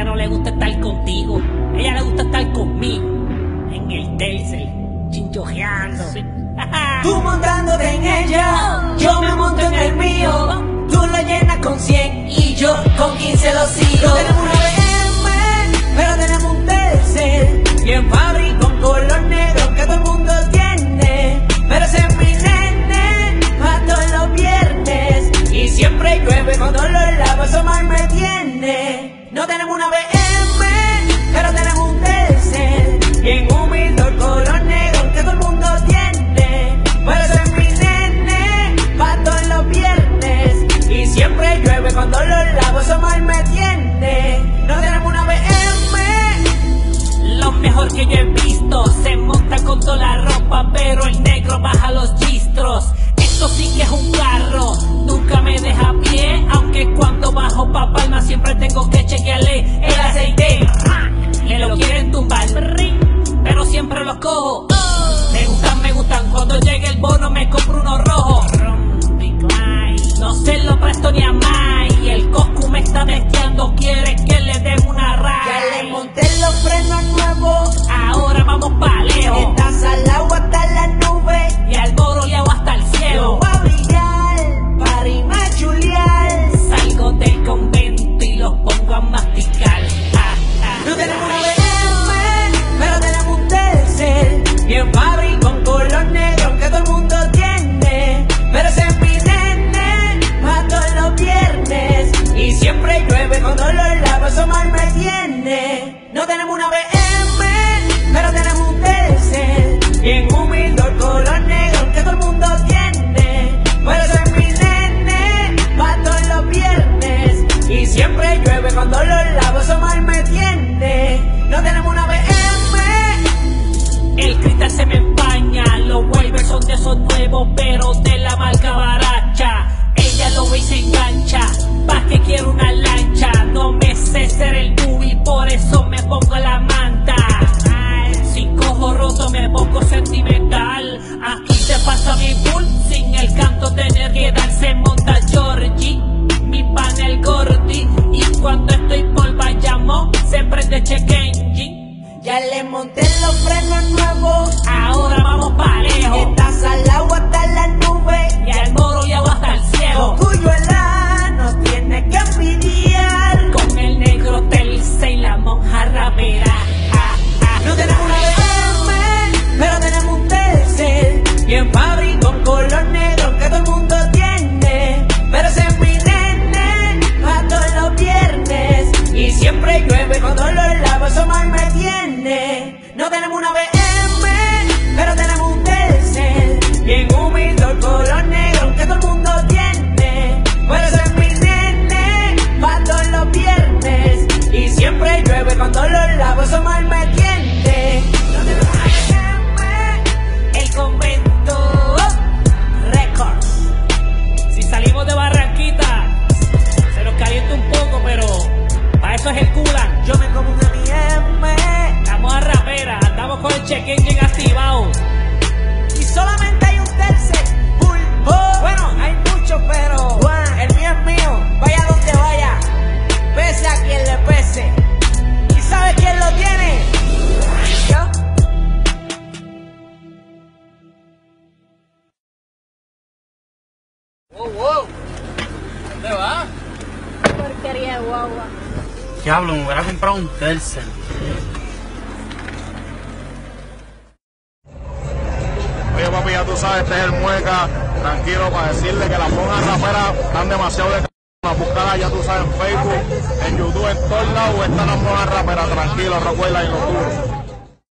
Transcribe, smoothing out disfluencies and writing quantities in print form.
ella no le gusta estar contigo, ella le gusta estar conmigo. En el Telcel, chinchojeando. Tú montándote en ella, yo me monto en el mío. Tú lo llenas con 100 y yo con 15 lo sigo. No tenemos una BM, pero tenemos un Telcel. Bien Fabri con color negro que todo el mundo tiene. Pero ese es mi nene, pa' todos los viernes. Y siempre llueve cuando lo lavo, eso mal me tiene. No tenemos una BM, pero tenemos un Telcel. Bien humilde el color negro que todo el mundo tiene. Pero ese es mi nene, pa' todos los viernes. Y siempre llueve cuando lo lavo, eso mal me tiene. No tenemos una BM. Lo mejor que yo he visto, se monta con toda la ropa, pero el negro baja los gistros. Esto sí que es un carro, nunca me deja a pie, aunque cuando bajo pa' Palma siempre tengo que chequearle el aceite. Me lo quieren tumbar, pero siempre los cojo. Me gustan, cuando llegue el bono me compro uno rojo. No se lo presto ni a más, y el Coscu me está testeando, quiere que le den una raya. Ya le monté los frenos nuevos, ahora vamos pa' lejos. estás al agua hasta las nubes. Y al boro le hago hasta el cielo. Va a brillar, para rimar chulear. Salgo del convento y los pongo a masticar. No tenemos una BM, pero tenemos un Telcel. Bien Fabri con color negro que todo el mundo tiene. Pero ese es mi nene, pa' todos los viernes. Y siempre llueve cuando lo lavo, eso mal me tiene. No tenemos una BM, pero tenemos un Telcel. Bien humilde el color negro que todo el mundo tiene. Pero ese es mi nene, pa' todos los viernes. Y siempre llueve cuando lo lavo, eso mal me tiene. No tenemos una BM. El cristal se me empaña, los waivers son de esos nuevos, pero de la marca baracha. Ella lo ve y se engancha, pa' que quiero una lancha. No me sé ser el bubi, por eso me pongo la manta. Si cojo roto me pongo sentimental. Aquí te pasa mi bull, sin el canto tener que dar. Se monta Georgie, mi pan el gordi. Y cuando estoy por Bayamón, se prende check engine. Ya le monté los frenos nuevos, Ahora vamos pa' lejos. estás al agua hasta las nubes. Y al moro y agua hasta el cielo. Cuyuela, no tienes que envidiar. Con el negro Telcel y la monja rapera. No tenemos una BM, pero tenemos un Telcel. Bien Fabri con color negro que todo el mundo tiene. Pero ese es mi nene, pa' todos los viernes. Y siempre llueve cuando lo lavo, eso mal me tiene. No tenemos una BM, pero tenemos un Telcel. Bien humilde el color negro que todo el mundo tiene. Pero ese es mi nene, pa' todos los viernes. Y siempre llueve cuando lo lavo, eso mal me tiene. No tenemos una BM. El convento Records. Si salimos de Barranquita, se nos calienta un poco, pero para eso es el culan. Yo me como un M. Estamos a rapera, andamos con el check engine activado. Y solamente hay un Telcel. Bueno, hay muchos, pero el mío es mío. Vaya donde vaya, pese a quien le pese. ¿Y sabe quién lo tiene? Yo. Wow. ¿Dónde va? Porquería de guagua. Diablo, me hubiera comprado un Telcel. Oye papi, ya tú sabes, este es el Mueca, tranquilo, para decirle que las monjas raperas están demasiado de buscarlas, ya tú sabes, en Facebook, en YouTube, en todos lados están las monjas raperas, tranquilo, recuerda y lo duro.